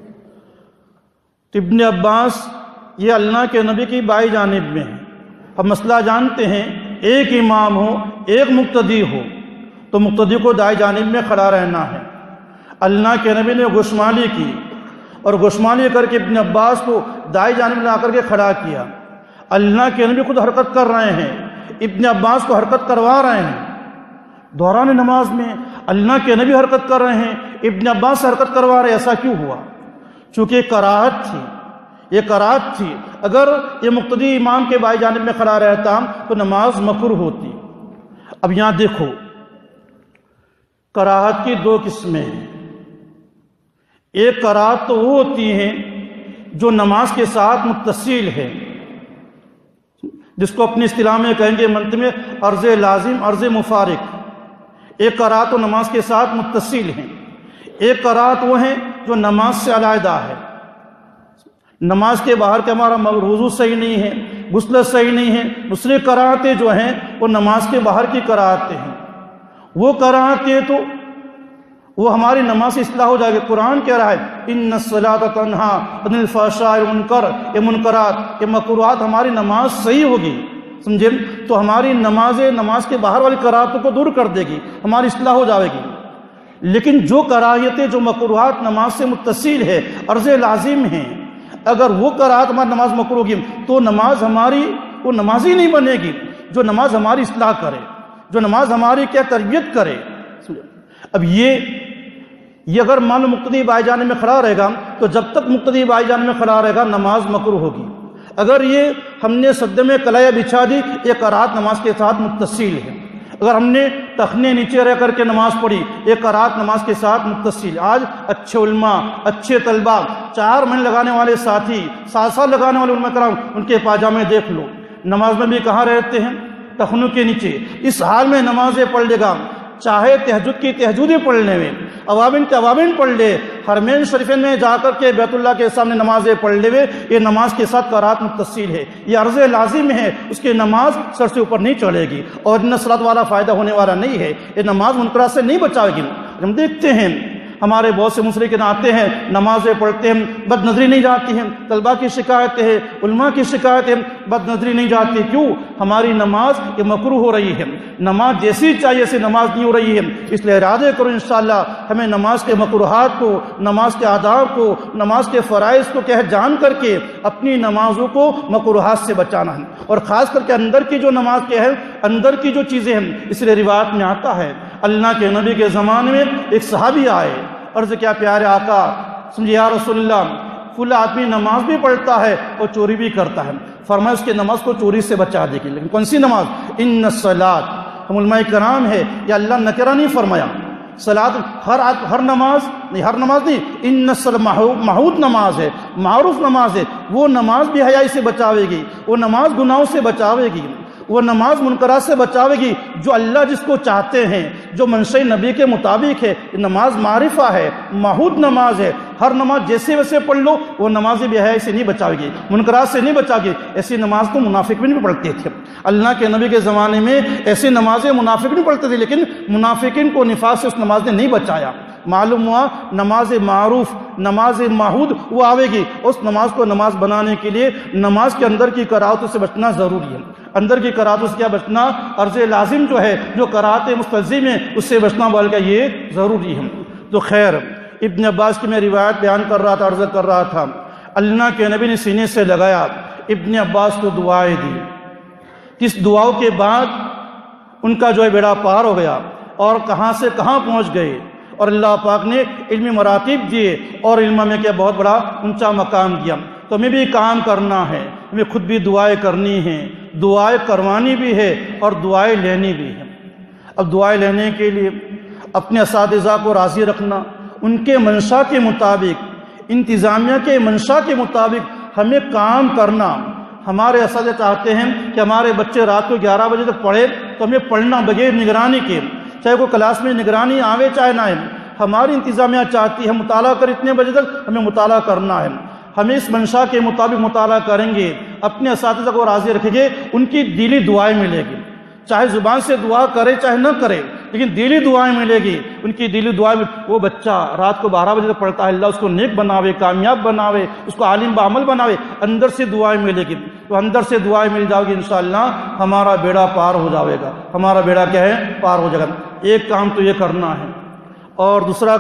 ابن عباس یہ اللہ کے نبی کی بائیں جانب میں ہے. ہم مسئلہ جانتے ہیں، ایک امام ہو، ایک مقتدی ہو، تو مقتدی کو دائیں جانب میں کھڑا رہنا ہے۔ اللہ کے نبی نے گوشمالی کی اور گوشمالی کر کے ابن عباس کو دائیں جانب میں لا کر کے کھڑا کیا۔ اللہ کے نبی خود حرکت کر رہے ہیں، ابن عباس کو حرکت کروا رہے ہیں۔ دوران نماز میں اللہ کے نبی حرکت کر رہے ہیں، ابن عباس سے حرکت کروا رہے ہیں۔ ایسا کیوں ہوا؟ چونکہ کراہت تھی، یہ کراہت تھی۔ اگر یہ مقتدی امام کے بائیں جانب میں کھڑا رہتا تو نماز مکروہ ہوتی۔ اب یہاں دیکھو، کراہت کی دو قسمیں ہیں۔ ایک کراہت تو وہ ہوتی ہے جو نماز کے ساتھ متصل ہے، جس کو اپنی اصطلاح میں کہیں گے منطق میں عرض لازم، عرض مفارق۔ ایک کراہت تو نماز کے ساتھ متصل ہے، ایک کراہت وہ ہے جو نماز سے علیحدہ ہے۔ نماز کے باہر کے ہمارا وضو صحیح نہیں ہے، غسل صحیح نہیں ہے، دوسری کراہتیں جو ہیں وہ نماز کے باہر کی کراہتیں ہیں۔ وہ کراہتیں تو وہ ہماری نماز سے اصلاح ہو جائے گی۔ قرآن کہہ رہا ہے ان الصلاۃ تنہیٰ عن الفحشاء والمنکر، یہ منکرات، یہ مکروہات، ہماری نماز صحیح ہوگی، سمجھے؟ تو ہماری نماز کے باہر والی کراہتوں کو دور کر دے گی، ہماری اصلاح ہو جائے گی۔ لیکن جو کراہیتیں، جو مکروہات نماز سے متصل ہے، عرض لازم ہیں، اگر وہ کراہت ہماری نماز مکروہ ہوگی تو نماز ہماری وہ نماز ہی نہیں بنے گی جو نماز ہماری اصلاح کرے، جو نماز ہماری کیا تربیت کرے۔ اب یہ اگر مان لو مقتدی بائیں جانب میں کھڑا رہے گا تو جب تک مقتدی بائیں جانب میں کھڑا رہے گا نماز مکروہ ہوگی۔ اگر یہ ہم نے سجدے میں کلایا بچھا دی، یہ کراہت نماز کے ساتھ متصل ہے۔ اگر ہم نے ٹخنے نیچے رہ کر کے نماز پڑھی، یہ کراہت نماز کے ساتھ متصل۔ آج اچھے علماء، اچھے طلباء، 4 مہینے لگانے والے ساتھی، 7 سال لگانے والے علماء کرام، ان کے پاجامے دیکھ لو، نماز میں بھی کہاں رہتے ہیں؟ ٹخنوں کے نیچے۔ اس حال میں نمازیں پڑھ لے گا، چاہے تہجد کی تہجدیں پڑھنے میں، اوابین کے اوابین پڑھ لے، حرمین شریفین میں جا کر کے بیت اللہ کے سامنے نمازیں پڑھ لے، یہ نماز کے ساتھ کراہت متصل ہے، یہ عرض لازم ہے، اس کی نماز سر سے اوپر نہیں چڑھے گی اور ان صلاۃ والا فائدہ ہونے والا نہیں ہے، یہ نماز منکرات سے نہیں بچائے گی۔ ہم دیکھتے ہیں ہمارے بہت سے مشرکین آتے ہیں، نمازیں پڑھتے ہیں، بد نظری نہیں جاتی ہیں، طلباء کی شکایت ہے، علماء کی شکایت ہے، بد نظری نہیں جاتی۔ کیوں؟ ہماری نماز یہ مکروہ ہو رہی ہے، نماز جیسی چاہیے ایسی نماز نہیں ہو رہی ہے۔ اس لیے ارادے کرو انشاءاللہ ہمیں نماز کے مکروہات کو، نماز کے آداب کو، نماز کے فرائض کو جان کر کے اپنی نمازوں کو مکروہات سے بچانا ہے، اور خاص کر کے اندر کی جو نماز کیا ہے، اندر کی جو چیزیں ہیں۔ اس لیے روایت میں آتا ہے اللہ کے نبی کے زمانے میں ایک صحابی آئے، عرض کیا پیارے آقا، سمجھے یا رسول اللہ، فلاں آدمی نماز بھی پڑھتا ہے اور چوری بھی کرتا ہے، فرمایا اس کے نماز کو چوری سے بچا دے گی۔ لیکن کون سی نماز؟ ان الصلاۃ۔ ہم علماء کرام ہے یا اللہ نکرہ نہیں فرمایا، صلاۃ ہر نماز نہیں، ہر نماز نہیں، ان الصلاۃ معہود نماز ہے، معروف نماز ہے، وہ نماز بھی حیائی سے بچاوے گی، وہ نماز گناہوں سے بچاوے گی، وہ نماز منکرات سے بچاوے گی، جو اللہ جس کو چاہتے ہیں، جو منشاء نبی کے مطابق ہے۔ یہ نماز معرفہ ہے، معہود نماز ہے، ہر نماز جیسے ویسے پڑھ لو، وہ نماز بے حیائی سے نہیں بچاوے گی، منکرات سے نہیں بچاوے گی۔ ایسی نماز تو منافقین بھی پڑھتے تھے، اللہ کے نبی کے زمانے میں ایسی نمازیں منافقین پڑھتے تھے، لیکن منافقین کو نفاق سے اس نماز نے نہیں بچایا۔ معلوم ہوا نماز معروف، نماز معہود وہ آوے گی۔ اس نماز کو نماز بنانے کے لیے نماز کے اندر کی کراہتوں سے بچنا ضروری ہے۔ اندر کی کراہتوں سے کیا بچنا؟ عرض لازم جو ہے، جو کراہت مستلزم ہے، اس سے بچنا بلکہ یہ ضروری ہے۔ تو خیر، ابن عباس کی میں روایت بیان کر رہا تھا، عرض کر رہا تھا، اللہ کے نبی نے سینے سے لگایا، ابن عباس کو دعائیں دی۔ کس دعاؤں کے بعد ان کا جو ہے بیڑا پار ہو گیا اور کہاں سے کہاں پہنچ گئے، اور اللہ پاک نے علمی مراتب دیے اور علم میں کیا بہت بڑا اونچا مقام دیا۔ تو ہمیں بھی کام کرنا ہے، ہمیں خود بھی دعائیں کرنی ہیں، دعائیں کروانی بھی ہے اور دعائیں لینی بھی ہے۔ اب دعائیں لینے کے لیے اپنے اساتذہ کو راضی رکھنا، ان کے منشا کے مطابق، انتظامیہ کے منشا کے مطابق ہمیں کام کرنا۔ ہمارے اساتذہ چاہتے ہیں کہ ہمارے بچے رات کو 11 بجے تک پڑھے، تو ہمیں پڑھنا بغیر نگرانی کے، چاہے کوئی کلاس میں نگرانی آوے چاہے نہ آئے۔ ہماری انتظامیہ چاہتی ہے ہم مطالعہ کر اتنے بجے تک، ہمیں مطالعہ کرنا ہے۔ ہمیں اس منشا کے مطابق مطالعہ کریں گے، اپنے اساتذہ کو راضی رکھیں گے، ان کی دلی دعائیں ملے گی۔ چاہے زبان سے دعا کرے چاہے نہ کرے، لیکن دلی دعائیں ملے گی، ان کی دلی دعائیں میں وہ بچہ رات کو 12 بجے تک پڑھتا ہے، اللہ اس کو نیک بناوے، کامیاب بناوے، اس کو عالم بعمل بناوے، اندر سے دعائیں ملے گی۔ تو اندر سے دعائیں مل جائے گی انشاءاللہ ہمارا بیڑا پار ہو جاوے گا، ہمارا بیڑا کیا ہے؟ پار ہو جائے گا۔ ایک کام تو یہ کرنا ہے، اور دوسرا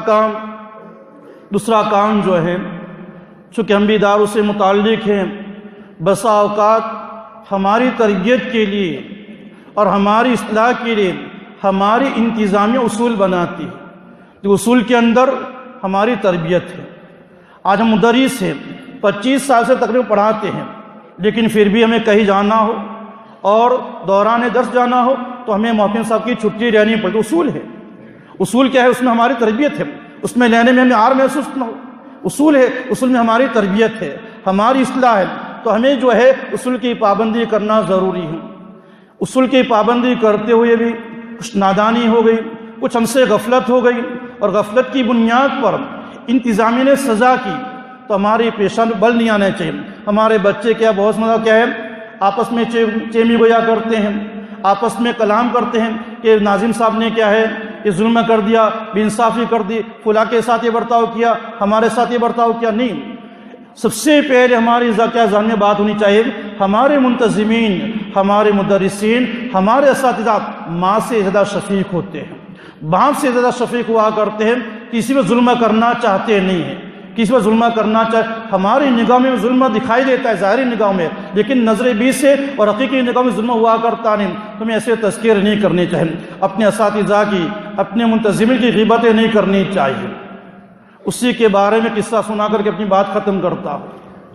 کام جو ہے، چونکہ ہم بھی اداروں سے متعلق ہیں، بسا اوقات ہماری تربیت کے لیے اور ہماری اصلاح کے لیے ہماری انتظامیہ اصول بناتی ہے، تو اصول کے اندر ہماری تربیت ہے۔ آج ہم مدرس ہیں، 25 سال سے تقریباً پڑھاتے ہیں، لیکن پھر بھی ہمیں کہیں جانا ہو اور دوران درس جانا ہو تو ہمیں محتم صاحب کی چھٹی رہنی پڑتی۔ اصول ہے، اصول کیا ہے؟ اس میں ہماری تربیت ہے، اس میں لینے میں ہمیں عار محسوس نہ ہو۔ اصول ہے، اصول میں ہماری تربیت ہے، ہماری اصلاح ہے، تو ہمیں جو ہے اصول کی پابندی کرنا ضروری ہے۔ اصول کی پابندی کرتے ہوئے بھی کچھ نادانی ہو گئی، کچھ ہم سے غفلت ہو گئی، اور غفلت کی بنیاد پر انتظامیہ نے سزا کی، تو ہماری پیشہ میں بل نہیں آنا چاہیے۔ ہمارے بچے کیا بہت مزہ کیا ہے، آپس میں چیمی گویا کرتے ہیں، آپس میں کلام کرتے ہیں کہ ناظم صاحب نے کیا ہے یہ ظلم کر دیا، بے انصافی کر دی، فلاں کے ساتھ یہ برتاؤ کیا، ہمارے ساتھ یہ برتاؤ کیا۔ نہیں، سب سے پہلے ہماری کیا ذہن میں بات ہونی چاہیے، ہمارے منتظمین، ہمارے مدرسین، ہمارے اساتذہ ماں سے زیادہ شفیق ہوتے ہیں، باپ سے زیادہ شفیق ہوا کرتے ہیں، کسی میں ظلم کرنا چاہتے نہیں ہیں، کسی پر ظلم کرنا چاہے۔ ہماری نگاہ میں ظلم دکھائی دیتا ہے ظاہری نگاہ میں، لیکن نظر بی سے اور حقیقی نگاہ میں ظلم ہوا کرتا نہیں۔ تمہیں ایسے تذکیر نہیں کرنے چاہیے، اپنے اساتذہ کی، اپنے منتظمین کی غیبتیں نہیں کرنی چاہیے۔ اسی کے بارے میں قصہ سنا کر کے اپنی بات ختم کرتا ہوں۔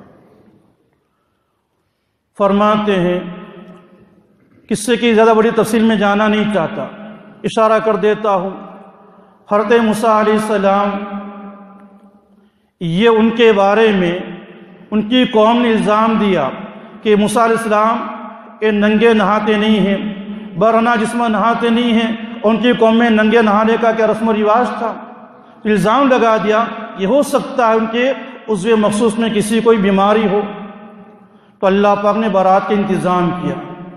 فرماتے ہیں، قصے کی زیادہ بڑی تفصیل میں جانا نہیں چاہتا، اشارہ کر دیتا ہوں۔ حضرت موسیٰ علیہ السلام، یہ ان کے بارے میں ان کی قوم نے الزام دیا کہ موسیٰ علیہ السلام یہ ننگے نہاتے نہیں ہیں، برہنہ جسم نہاتے نہیں ہیں، اور ان کی قوم میں ننگے نہانے کا کیا رسم و رواج تھا۔ الزام لگا دیا یہ ہو سکتا ہے ان کے عضو مخصوص میں کسی کوئی بیماری ہو، تو اللہ پاک نے برات کا انتظام کیا۔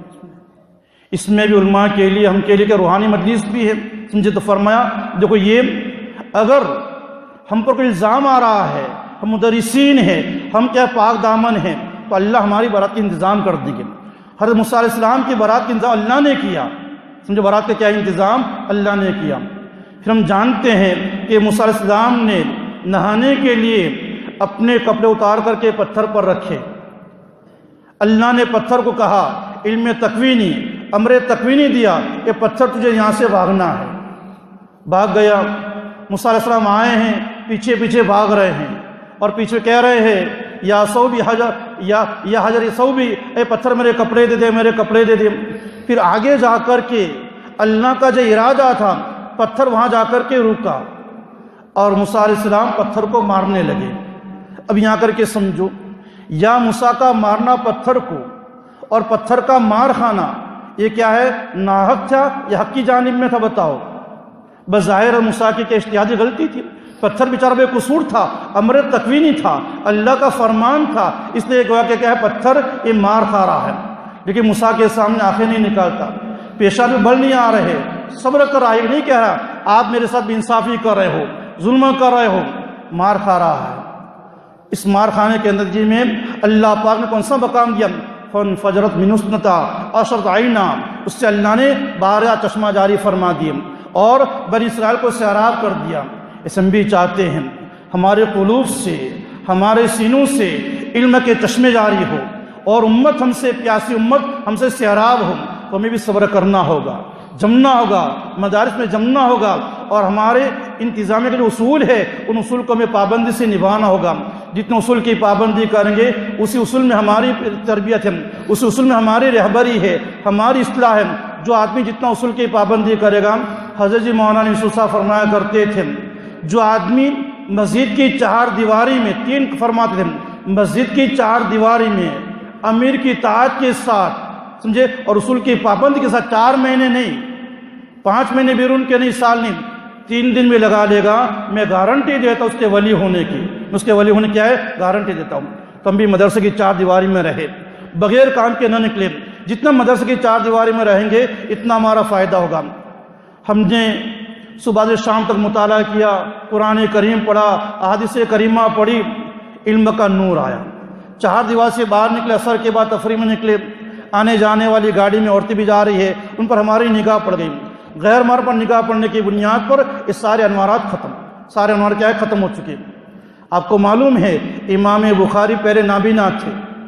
اس میں بھی علماء کے لیے، ہم کے لیے کہ روحانی مجلس بھی ہے، سمجھے تو فرمایا دیکھو، یہ اگر ہم پر کوئی الزام آ رہا ہے، ہم مدرسین ہیں، ہم کیا پاک دامن ہیں، تو اللہ ہماری برات کا انتظام کر دیں گے۔ حضرت موسیٰ علیہ السلام کی برات کا انتظام اللہ نے کیا، سمجھے برات کا کیا انتظام اللہ نے کیا۔ پھر ہم جانتے ہیں کہ موسیٰ علیہ السلام نے نہانے کے لیے اپنے کپڑے اتار کر کے پتھر پر رکھے۔ اللہ نے پتھر کو کہا، علم تکوینی، امر تکوینی دیا کہ پتھر تجھے یہاں سے بھاگنا ہے۔ بھاگ گیا۔ موسیٰ علیہ السلام آئے ہیں، پیچھے پیچھے بھاگ رہے ہیں، اور پیچھے کہہ رہے ہیں یا صوبی حجر، یا حجر صوبی، اے پتھر میرے کپڑے دے دے، میرے کپڑے دے دے۔ پھر آگے جا کر کے اللہ کا جو ارادہ تھا، پتھر وہاں جا کر کے رکا، اور موسیٰ علیہ السلام پتھر کو مارنے لگے۔ اب یہاں کر کے سمجھو، یا موسیٰ کا مارنا پتھر کو اور پتھر کا مار کھانا، یہ کیا ہے، ناحق تھا یا حق کی جانب میں تھا؟ بتاؤ۔ بظاہر موسیٰ کی کہ اجتہادی غلطی تھی، پتھر بیچارہ بے قصور تھا، امر تکوینی تھا، اللہ کا فرمان تھا، اس لیے کہا کہ کیا ہے، پتھر یہ مار کھا رہا ہے، لیکن موسیٰ کے سامنے آنکھیں نہیں نکالتا، پیشہ میں بل نہیں آ رہے، صبر کر رہا ہے، نہیں کہہ رہا آپ میرے ساتھ بے انصافی کر رہے ہو، ظلم کر رہے ہو، مار کھا رہا ہے۔ اس مار کھانے کے نتیجے میں اللہ پاک نے کون سا مقام دیا؟ فَانْفَجَرَتْ مِنْهُ اثْنَتَا عَشْرَةَ عَيْنًا، اس سے اللہ نے 12 چشمہ جاری فرما دیے اور بنی اسرائیل کو سیراب کر دیا۔ اس ہم بھی چاہتے ہیں ہمارے قلوب سے، ہمارے سینوں سے علم کے چشمے جاری ہو، اور امت ہم سے پیاسی امت ہم سے سیراب ہو، تو ہمیں بھی صبر کرنا ہوگا، جمنا ہوگا، مدارس میں جمنا ہوگا، اور ہمارے انتظامیہ کے جو اصول ہے ان اصول کو ہمیں پابندی سے نبھانا ہوگا۔ جتنے اصول کی پابندی کریں گے اسی اصول میں ہماری تربیت ہے، اسی اصول میں ہماری رہبری ہے، ہماری اصلاح ہے۔ جو آدمی جتنا اصول کی پابندی کرے گا، حضرت جی مولانا یوسف صاحب فرمایا کرتے تھے، جو آدمی مسجد کی 4 دیواری میں، 3 فرماتے تھے، مسجد کی 4 دیواری میں امیر کی اطاعت کے ساتھ، سمجھے، اور اصول کی پابندی کے ساتھ 4 مہینے نہیں، 5 مہینے بیرون کے نہیں، سال نہیں، 3 دن میں لگا لے گا، میں گارنٹی دیتا ہوں اس کے ولی ہونے کی، اس کے ولی ہونے کیا ہے، گارنٹی دیتا ہوں۔ تو ہم بھی مدرسے کی 4 دیواری میں رہے، بغیر کام کے نہ نکلے۔ جتنا مدرسے کی 4 دیواری میں رہیں گے اتنا ہمارا فائدہ ہوگا۔ ہم نے صبح سے شام تک مطالعہ کیا، قرآن کریم پڑھا، احادیث کریمہ پڑھی، علم کا نور آیا۔ 4 دیوار سے باہر نکلے، عصر کے بعد تفریح میں نکلے، آنے جانے والی گاڑی میں عورتیں بھی جا رہی ہے، ان پر ہماری نگاہ پڑ گئی، غیر محرم پر نگاہ پڑنے کی بنیاد پر یہ سارے انوارات ختم، سارے انوار کیا ہے ختم ہو چکے۔ آپ کو معلوم ہے امام بخاری پہلے نابینا تھے،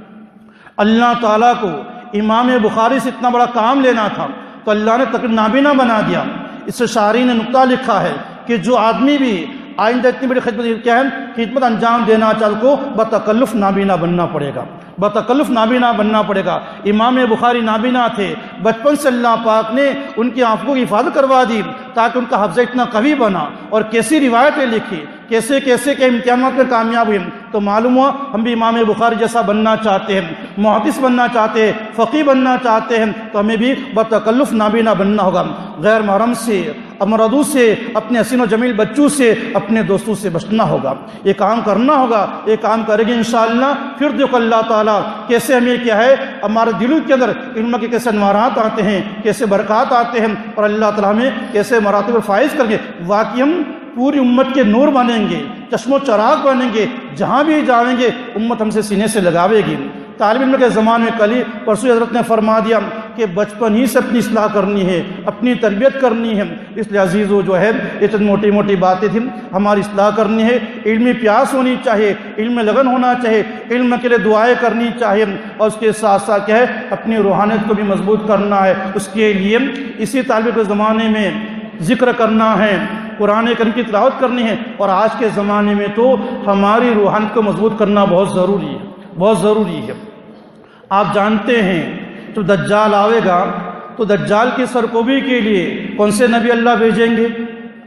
اللہ تعالیٰ کو امام بخاری سے اتنا بڑا کام لینا تھا تو اللہ نے تقریباً نابینا بنا دیا۔ اس سے شاعری نے نکتہ لکھا ہے کہ جو آدمی بھی آئندہ اتنی بڑی خدمت کیا ہے خدمت انجام دینا چل کو بتکلف نابینا بننا پڑے گا، بتکلف نابینا بننا پڑے گا۔ امام بخاری نابینا تھے، بچپن سے اللہ پاک نے ان کی آنکھوں کی حفاظت کروا دی تاکہ ان کا حفظہ اتنا قوی بنا، اور کیسی روایتیں لکھی، کیسے کیسے کہ امتحانات میں کامیاب ہوئے۔ تو معلوم ہوا ہم بھی امام بخاری جیسا بننا چاہتے ہیں، محدث بننا چاہتے ہیں، فقیہ بننا چاہتے ہیں، تو ہمیں بھی بتکلف نابینا بننا ہوگا، غیر محرم سے، امردوں سے، اپنے حسین و جمیل بچوں سے، اپنے دوستوں سے بچنا ہوگا۔ یہ کام کرنا ہوگا، یہ کام کریں گے انشاءاللہ، پھر دیکھو اللہ تعالیٰ کیسے ہمیں کیا ہے ہمارے دلوں کے اندر علم کے کیسے انوارات آتے ہیں، کیسے برکات آتے ہیں، اور اللہ تعالیٰ ہمیں کیسے مراتب فائز کر کے واقعی ہم پوری امت کے نور بنیں گے، چشم و چراغ بنیں گے، جہاں بھی جائیں گے امت ہم سے سینے سے لگاوے گی۔ طالب علم کے زمانے میں کل ہی پرسوں حضرت نے فرما دیا کہ بچپن ہی سے اپنی اصلاح کرنی ہے، اپنی تربیت کرنی ہے، اس لیے عزیزو جو ہے یہ چند موٹی موٹی باتیں تھیں، ہماری اصلاح کرنی ہے، علمی پیاس ہونی چاہیے، علم میں لگن ہونا چاہیے، علم کے لیے دعائیں کرنی چاہیے، اور اس کے ساتھ ساتھ کیا ہے اپنی روحانیت کو بھی مضبوط کرنا ہے۔ اس کے لیے اسی طالب کے زمانے میں ذکر کرنا ہے، قرآن کریم کی تلاوت کرنی ہے، اور آج کے زمانے میں تو ہماری روحانیت کو مضبوط کرنا بہت ضروری ہے، بہت ضروری ہے۔ آپ جانتے ہیں جب دجال آئے گا تو دجال کی سرکوبی کے لیے کون سے نبی اللہ بھیجیں گے؟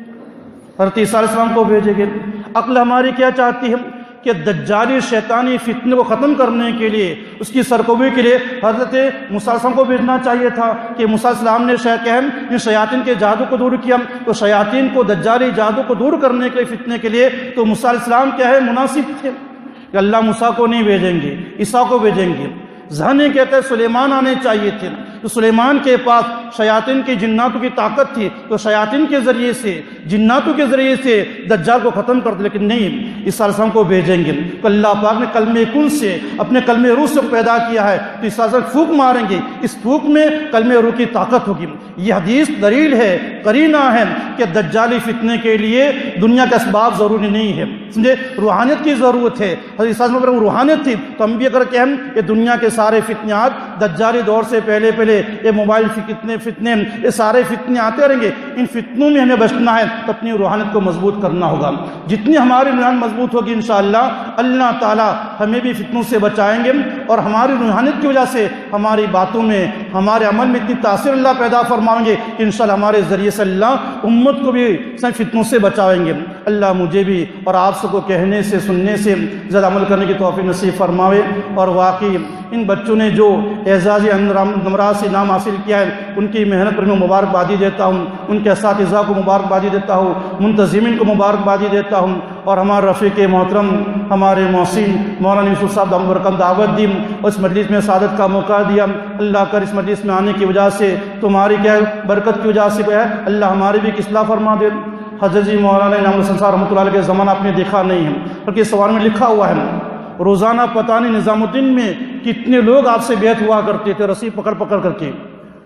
حضرت عیسیٰ علیہ السلام کو بھیجیں گے۔ عقل ہماری کیا چاہتی ہے کہ دجالی شیطانی فتنے کو ختم کرنے کے لیے، اس کی سرکوبی کے لیے حضرت موسیٰ علیہ السلام کو بھیجنا چاہیے تھا کہ موسیٰ علیہ السلام نے شیاطین کے جادو کو دور کیا، تو شیاطین کو دجالی جادو کو دور کرنے کے فتنے کے لیے تو موسیٰ علیہ السلام کیا ہے مناسب تھے کہ اللہ موسیٰ کو نہیں بھیجیں گے، عیسیٰ کو بھیجیں گے۔ ذہن یہ کہتے ہیں سلیمان آنے چاہیے تھے، تو سلیمان کے پاس شیاطین کی جناتوں کی طاقت تھی، تو شیاطین کے ذریعے سے، جناتوں کے ذریعے سے دجال کو ختم کر دیا، لیکن نہیں، عیسیٰ علیہ السلام کو بھیجیں گے۔ تو اللہ پاک نے کلمہ کن سے، اپنے کلمہ روح سے پیدا کیا ہے، تو عیسیٰ علیہ السلام پھونک ماریں گے، اس پھونک میں کلمہ روح کی طاقت ہوگی۔ یہ حدیث دلیل ہے، قرینہ ہے کہ دجالی فتنے کے لیے دنیا کے اسباب ضروری نہیں ہے، سمجھے، روحانیت کی ضرورت ہے۔ حضرت عیسیٰ علیہ السلام روحانیت تھی، تو ہم بھی اگر کہیں یہ دنیا کے سارے فتنیات دجالی دور سے پہلے یہ موبائل فتنے یہ سارے فتنے آتے رہیں گے، ان فتنوں میں ہمیں بچنا ہے تو اپنی روحانیت کو مضبوط کرنا ہوگا۔ جتنی ہماری روحانیت مضبوط ہوگی انشاءاللہ اللہ تعالی ہمیں بھی فتنوں سے بچائیں گے، اور ہماری روحانیت کی وجہ سے ہماری باتوں میں، ہمارے عمل میں اتنی تاثیر اللہ پیدا فرمائیں گے کہ انشاءاللہ ہمارے ذریعے سے اللہ امت کو بھی فتنوں سے بچائیں گے۔ اللہ مجھے بھی اور آپ سب کو کہنے سے، سننے سے زیادہ عمل کرنے کی توفیق نصیب فرماوے، اور واقعی ان بچوں نے جو اعزازی نمرات سے انعام حاصل کیا ہے ان کی محنت پر میں مبارکبادی دیتا ہوں، ان کے اساتذہ کو مبارکبادی دیتا ہوں، منتظمین کو مبارکبادی دیتا ہوں، اور ہمارے رفیق محترم ہمارے محسن مولانا یوسف صاحب دامت برکات دعوت دی اور اس مجلس میں سعادت کا موقع دیا۔ اللہ کر اس مجلس میں آنے کی وجہ سے، تمہاری کیا برکت کی وجہ سے کیا ہے اللہ ہماری بھی اصلاح فرما دے۔ حضرت جی مولانا انعام الحسن صاحب رحمۃ اللہ علیہ کے زمانہ آپ نے دیکھا نہیں ہے، بلکہ اس سوال میں لکھا ہوا ہے روزانہ پتہ نہیں نظام الدین میں کتنے لوگ آپ سے بیعت ہوا کرتے تھے، رسی پکڑ پکڑ کر کے۔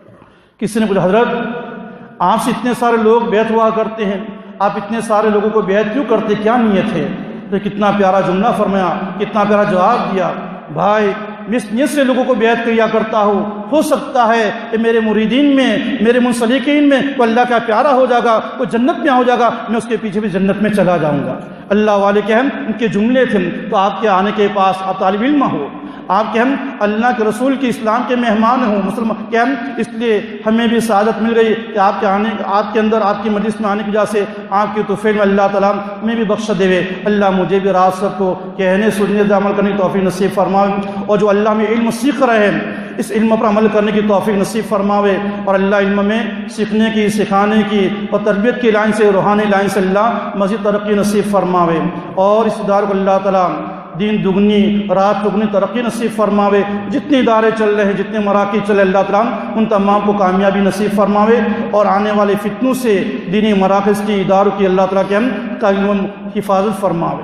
کسی نے پوچھا حضرت آپ سے اتنے سارے لوگ بیعت ہوا کرتے ہیں، آپ اتنے سارے لوگوں کو بیعت کیوں کرتے، کیا نیت ہے؟ تو کتنا پیارا جملہ فرمایا، کتنا پیارا جواب دیا، بھائی میں اس نیت سے لوگوں کو بیعت کیا کرتا ہوں، ہو سکتا ہے کہ میرے مریدین میں، میرے منسلکین میں کوئی اللہ کا پیارا ہو جائے گا، کوئی جنت میں ہو جائے گا، میں اس کے پیچھے بھی جنت میں چلا جاؤں گا۔ اللہ والے کے ہم ان کے جملے تھے، تو آپ کے آنے کے پاس آپ طالب علم ہو، آپ کے ہم اللہ کے رسول کی اسلام کے مہمان ہوں، مسلمان کے ہم، اس لیے ہمیں بھی سعادت مل گئی کہ آپ کے آنے، آپ کے اندر، آپ کی مجلس میں آنے کی وجہ سے آپ کی توفیق میں اللہ تعالیٰ میں بھی بخش دے۔ اللہ مجھے بھی رات سب کو کہنے سننے سے عمل کرنے کی توفیق نصیب فرمائے، اور جو اللہ میں علم سیکھ رہے ہیں اس علم پر عمل کرنے کی توفیق نصیب فرماوے، اور اللہ علم میں سیکھنے کی، سکھانے کی اور تربیت کی لائن سے، روحانی لائن سے اللہ مزید ترقی نصیب فرماوے، اور اس ادارے کو اللہ تعالیٰ دین دگنی رات دگنی ترقی نصیب فرماوے۔ جتنے ادارے چل رہے ہیں، جتنے مراکز چل رہے ہیں، اللہ تعالیٰ ان تمام کو کامیابی نصیب فرماوے، اور آنے والے فتنوں سے دینی مراکز کی، اداروں کی اللہ تعالیٰ کے ہم حفاظت فرماوے۔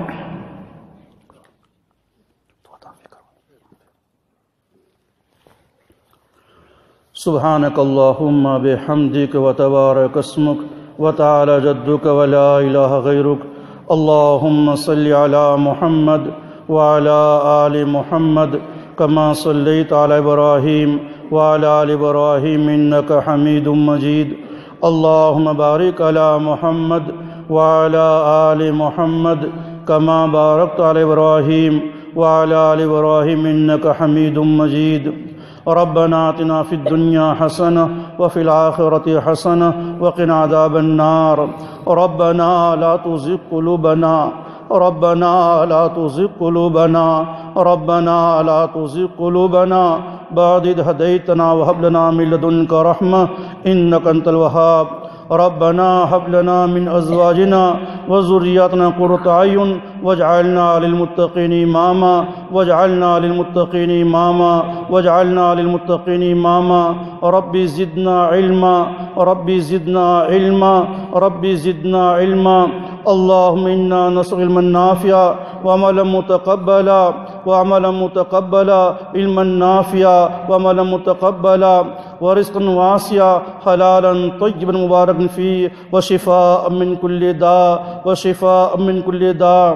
سبحانك اللهم بحمدك وتبارك اسمك وتعالى جدك ولا إله غيرك. اللهم صل على محمد وعلى آل محمد كما صليت على إبراهيم وعلى آل إبراهيم إنك حميد مجيد. اللهم بارك على محمد وعلى آل محمد كما باركت على إبراهيم وعلى آل إبراهيم إنك حميد مجيد. ربنا آتنا في الدنيا حسنة وفي الآخرة حسنة وقنا عذاب النار. ربنا لا تزغ قلوبنا ربنا لا تزغ قلوبنا ربنا لا تزغ قلوبنا بعد إذ هديتنا وهب لنا من لدنك رحمة إنك أنت الوهاب. ربنا هب لنا من أزواجنا وذرياتنا قرة أعين واجعلنا للمتقين إماما واجعلنا للمتقين إماما واجعلنا للمتقين إماما. ربي زدنا علما ربي زدنا علما ربي زدنا علما. اللهم إنا نسأل علما نافعا وعملا متقبلا وعملا متقبلا علما نافعا وعملا متقبلا ورزقا واسعا حلالا طيبا مباركا فيه وشفاء من كل داء وشفاء من كل داء.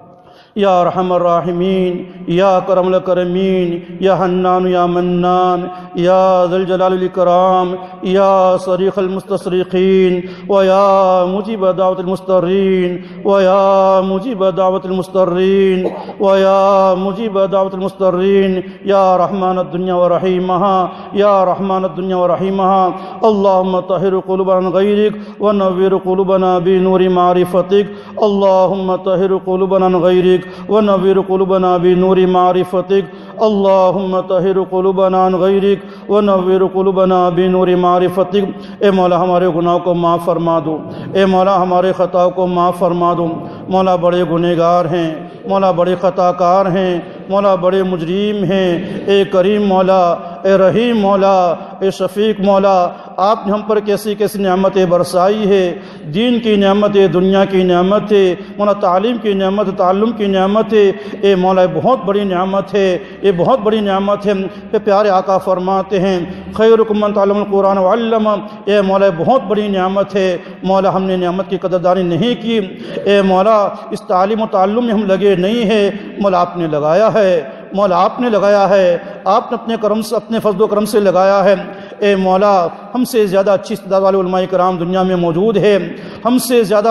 یا ارحم الراحمین یا کرم الکرمین یا حنان یا منان یا ذی الجلال والاکرام یا صریخ المستصرخین ویا مجیب دعوت المضطرین ویا مجیب دعوت المضطرین ویا مجیب دعوت المضطرین یا رحمان الدنیا ورحیمہا یا رحمان الدنیا ورحیمہا. اللہم طہر قلوبنا غیرک ونور قلوبنا بنور معرفتک. اللہم طہر قلوبنا غیرک ونور قلوبنا بنور معرفتک. اللہم طہر قلوبنا عن غیرک ونور قلوبنا بنور معرفتک. اے مولا ہمارے گناہوں کو معاف فرما دو. اے مولا ہمارے خطاؤں کو معاف فرما دو. مولا بڑے گنہگار ہیں مولا بڑے خطا کار ہیں مولا بڑے مجرم ہیں. اے کریم مولا اے رحیم مولا اے شفیق مولا آپ نے ہم پر کیسی کیسی نعمتیں برسائی ہے. دین کی نعمت ہے دنیا کی نعمت ہے مولا تعلیم کی نعمت تعلم کی نعمت ہے. اے مولا بہت بڑی نعمت ہے یہ بہت بڑی نعمت ہے. کہ پیارے آقا فرماتے ہیں خیرکم من تعلم القرآن وعلم. اے مولا بہت بڑی نعمت ہے مولا ہم نے نعمت کی قدردانی نہیں کی. اے مولا اس تعلیم و تعلم میں ہم لگے نہیں ہیں مولا آپ نے لگایا ہے مولا آپ نے لگایا ہے آپ نے اپنے کرم سے اپنے فضل و کرم سے لگایا ہے. اے مولا ہم سے زیادہ اچھی استعداد والے علماء کرام دنیا میں موجود ہے. ہم سے زیادہ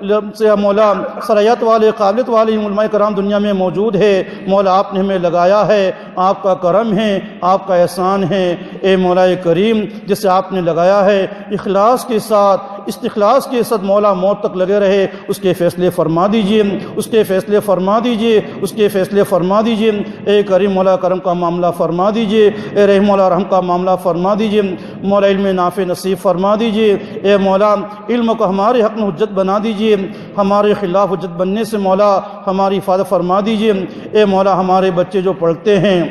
مولا صلاحیت والے قابلیت والے علماء کرام دنیا میں موجود ہے. مولا آپ نے ہمیں لگایا ہے آپ کا کرم ہے آپ کا احسان ہے. اے مولا کریم جسے آپ نے لگایا ہے اخلاص کے ساتھ استخلاص کے ساتھ مولا موت تک لگے رہے اس کے فیصلے فرما دیجئے اس کے فیصلے فرما دیجئے اس کے فیصلے فرما دیجئے. اے کریم مولا کرم کا معاملہ فرما دیجئے. اے رحیم مولا رحم کا معاملہ فرما دیجئے. مولا علم نافع نصیب فرما دیجئے. اے مولا علم کو ہمارے حق میں حجت بنا دیجئے ہمارے خلاف حجت بننے سے مولا ہماری حفاظت فرما دیجئے. اے مولا ہمارے بچے جو پڑھتے ہیں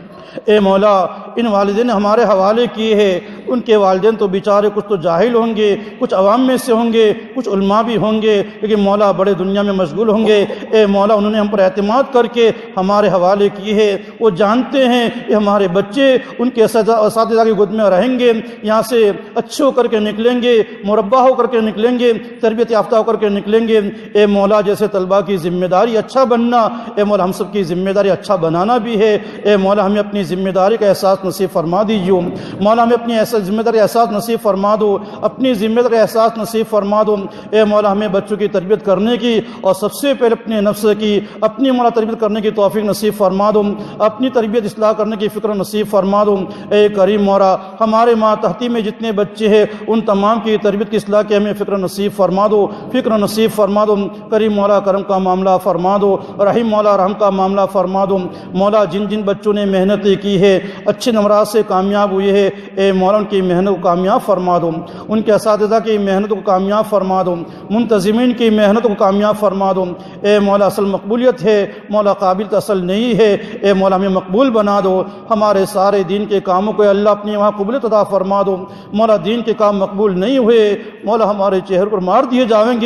اے مولا ان والدین نے ہمارے حوالے کیے ہیں ان کے والدین تو بیچارے کچھ تو جاہل ہوں گے کچھ عوام میں سے ہوں گے کچھ علماء بھی ہوں گے لیکن مولا بڑے دنیا میں مشغول ہوں گے. اے مولا انہوں نے ہم پر اعتماد کر کے ہمارے حوالے کیے ہیں. وہ جانتے ہیں کہ ہمارے بچے ان کے اساتذہ کی گود میں رہیں گے یہاں سے اچھے ہو کر کے نکلیں گے مربع ہو کر کے نکلیں گے تربیت یافتہ ہو کر کے نکلیں گے. اے مولا جیسے طلباء کی ذمہ داری اچھا بننا اے مولا ہم سب کی ذمہ داری اچھا بنانا بھی ہے. اے مولا ہمیں اپنی ذمہ داری کا احساس نصیب فرما دیجیے. مولا ہمیں اپنی ذمہ داری کا احساس نصیب فرما دو اپنی ذمہ داری کا احساس نصیب فرما دو. اے مولا ہمیں بچوں کی تربیت کرنے کی اور سب سے پہلے اپنے نفس کی اپنی مولا تربیت کرنے کی توفیق نصیب فرما دو اپنی تربیت اصلاح کرنے کی فکر نصیب فرما دو. اے کریم مولا ہمارے ماتحتی میں جتنے بچے ہیں ان تمام کی تربیت کی اصلاح کی ہمیں فکر نصیب فرما دو فکر نصیب فرما دو. کریم مولا کرم کا معاملہ فرما دو رحیم مولا رحم کا معاملہ فرما دو. مولا جن جن بچوں نے محنتیں کی ہے اچھے نمرات سے کامیاب ہوئے ہے اے مولا ان کی محنت کو کامیاب فرما دو ان کے اساتذہ کی محنت کو کامیاب فرما دو منتظمین کی محنت کو کامیاب فرما دو. اے مولا اصل مقبولیت ہے مولا قابل اصل نہیں ہے. اے مولا ہمیں مقبول بنا دو ہمارے سارے دین کے کاموں کو اللہ اپنی وہاں قبولیت عطا فرما دو. مولا دین کے کام مقبول نہیں ہوئے مولا ہمارے چہرے پر مار دیے جائیں گے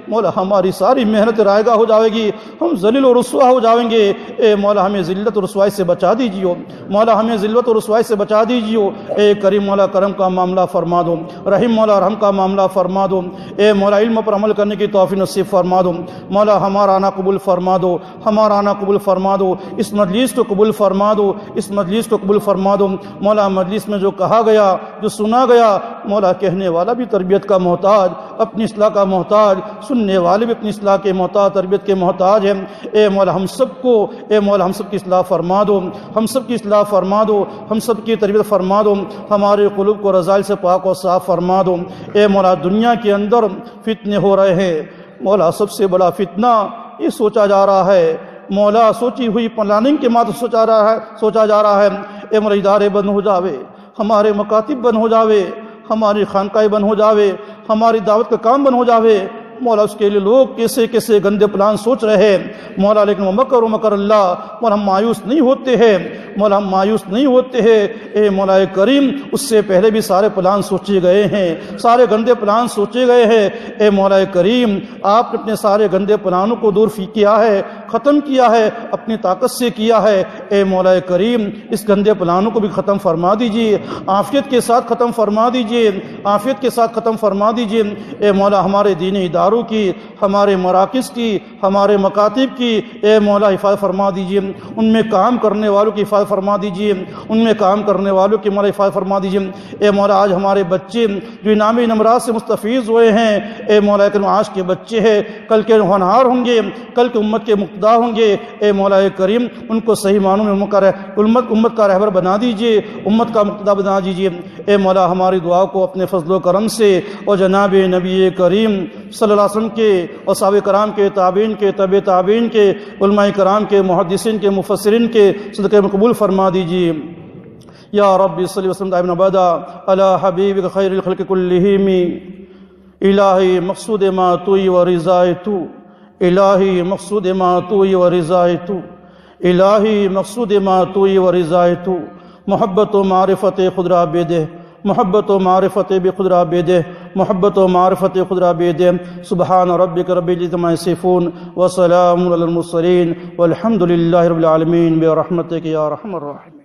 مولا ہماری ساری محنت رائگاں ہو جائے گی، ہم ذلیل و رسوا ہو جائیں گے۔ اے مولا ہمیں ذلت و رسوائی سے بچا دیجیے، مولا ہمیں ذلت و رسوائی سے بچا دیجیے۔ اے کریم مولا کرم کا معاملہ فرما دو، رحیم مولا رحم کا معاملہ فرما دو۔ اے مولا علم پر عمل کرنے کی توفیق نصیب فرما دو، مولا ہمارا آنا قبول فرما دو، ہمارا آنا قبول فرما دو، اس مجلس کو قبول فرما دو، اس مجلس کو قبول فرما دو۔ مولا مجلس میں جو کہا گیا، جو سنا گیا، مولا کہنے والا بھی تربیت کا محتاج، اپنی اصلاح کا محتاج، سننے والے بھی اپنی اصلاح کے محتاج، تربیت کے محتاج ہیں۔ اے مولا ہم سب کو، اے مولا ہم سب کی اصلاح فرما دو، ہم سب کی اصلاح فرما دو، ہم سب کی تربیت فرما دو، ہمارے قلوب کو رذائل سے پاک و صاف فرما دو۔ اے مولا دنیا کے اندر فتنے ہو رہے ہیں، مولا سب سے بڑا فتنہ یہ سوچا جا رہا ہے، مولا سوچی ہوئی پلاننگ کے ماتحت سوچا جا رہا ہے۔ اے مولا ادارے بند ہو جاوے، ہمارے مکاتب بند ہو جاوے، ہماری خانقاہیں بند ہو جاوے، ہماری دعوت کا کام بند ہو جاوے، مولا اس کے لیے لوگ کیسے کیسے گندے پلان سوچ رہے ہیں مولا، لیکن وہ مکر و مکر اللہ، مولا ہم مایوس نہیں ہوتے ہیں، مولا ہم مایوس نہیں ہوتے ہیں۔ اے مولا کریم اس سے پہلے بھی سارے پلان سوچے گئے ہیں، سارے گندے پلان سوچے گئے ہیں۔ اے مولا کریم آپ نے اپنے سارے گندے پلانوں کو دور کیا ہے، ختم کیا ہے، اپنی طاقت سے کیا ہے۔ اے مولا کریم اس گندے پلانوں کو بھی ختم فرما دیجیے، عافیت کے ساتھ ختم فرما دیجیے، عافیت کے ساتھ ختم فرما دیجیے۔ اے مولا ہمارے دینی اداروں کی، ہمارے مراکز کی، ہمارے مکاتب کی اے مولا حفاظت فرما دیجیے، ان میں کام کرنے والوں کی حفاظت فرما دیجیے، ان میں کام کرنے والوں کی مولا حفاظت فرما دیجیے۔ اے مولا آج ہمارے بچے جو انعامی نمرات سے مستفیض ہوئے ہیں، اے مولا کریم آج کے بچے ہیں، کل کے ہونہار ہوں گے، کل کے امت کے مقتدا ہوں گے۔ اے مولا کریم ان کو صحیح معنوں میں امت کا رہبر بنا دیجیے، امت کا مقتدا بنا دیجیے۔ اے مولا ہماری دعا کو اپنے فضل و کرم سے اور جناب نبی کریم صلی اللہ علیہ وسلم کے اور صحابہ کرام کے، تابعین کے، تبع تابعین کے، علماء کرام کے، محدثین کے، مفسرین کے صدقے میں قبول فرما دیجیے۔ یا رب صلی وسلم دائما ابدا علی حبیبک خیر الخلق کلہم۔ الہی مقصود ما توئی و رضائے تو، الہی مقصود ما توئی و رضائے تو، الہی مقصود ما توئی و رضائے تو، محبت و معرفت خود را بیدے، محبت و معرفت بخود را بیدے، محبت و معرفت خود را بیدے۔ سبحان ربک رب العزت عما یصفون وسلام علی المرسلین والحمد للہ رب العالمین برحمتک یا ارحم الراحمین۔